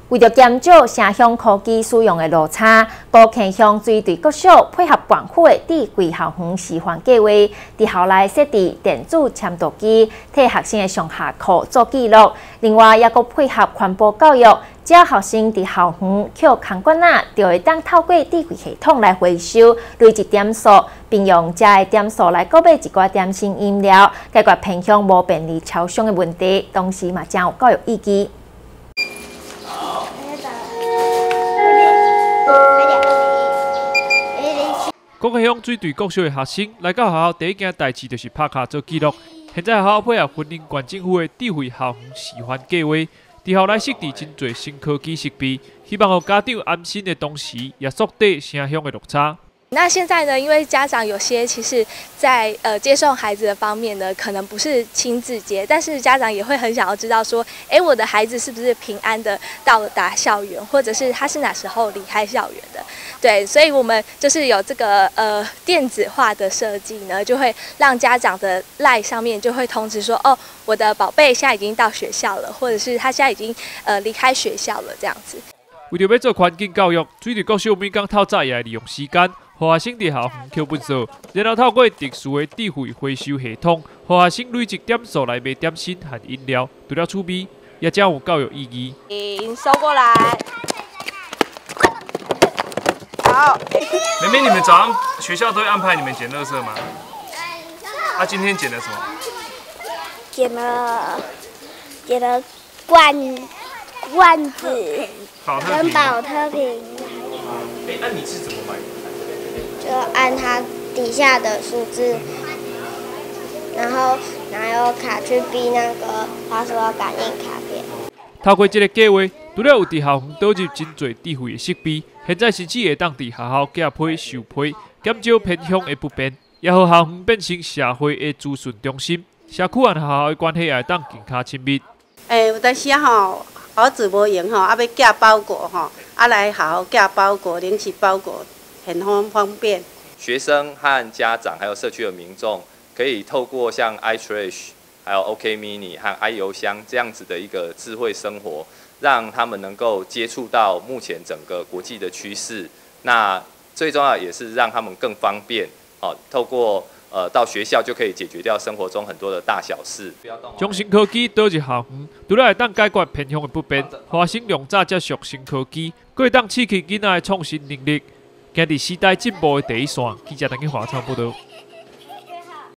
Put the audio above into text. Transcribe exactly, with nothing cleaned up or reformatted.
为了减少城乡科技使用的落差，高坑乡水队各小配合政府的智慧校园示范计划，伫校内设置电子签读机，替学生的上下课做记录。另外，也阁配合环保教育，只要学生伫校园捡空罐仔，就会当透过智慧系统来回收累积点数，并用这的点数来购买一寡点心饮料，解决偏乡无便利超商的问题，同时嘛真有教育意义。 高坑乡水队各小的学生来到学校第一件代志就是拍卡做记录。现在学校配合云林县政府的智慧校园示范计划，伫校内设置真侪新科技设备，希望让家长安心的同时，也缩短城乡的落差。 那现在呢？因为家长有些其实在，在呃接送孩子的方面呢，可能不是亲自接，但是家长也会很想要知道说，哎，我的孩子是不是平安的到达校园，或者是他是哪时候离开校园的？对，所以我们就是有这个呃电子化的设计呢，就会让家长的 LINE 上面就会通知说，哦，我的宝贝现在已经到学校了，或者是他现在已经呃离开学校了这样子。 为了要做环境教育，水队各小每工透早也会利用时间。 互学生伫校园捡垃圾，然后透过特殊的智慧回收系统，互学生累积点数来买点心和饮料，除了趣味，也真有教育意义。 嗯，收过来。好。 妹妹，你们早上学校都会安排你们捡垃圾吗？啊，今天捡了什么？ 捡了，捡了罐罐子跟保特瓶。 哎，那你是怎么买的？ 就按它底下的数字，然后拿有卡去逼那个滑鼠感应卡片。 透过这个计划，除了有伫校园导入真侪智慧的设备，现在甚至会当伫学校寄批、售批，减少偏乡的不便，也让校园变成社会的资讯中心，社区和学校的关系也会当更加亲密。 诶，有当时啊吼，儿子无闲吼，啊要寄包裹吼，啊来学校寄包裹、领取包裹。 很方方便， 学生和家长还有社区的民众，可以透过像 iTrash、还有 OK Mini 和 i 邮箱这样子的一个智慧生活，让他们能够接触到目前整个国际的趋势。那最重要也是让他们更方便，哦，透过呃到学校就可以解决掉生活中很多的大小事。 将新科技导入校园，除了会当解决偏乡的不便，学生用早接触新科技，佫会当刺激囡仔的创新能力。今日时代进步的第一线，记者等去华昌报道。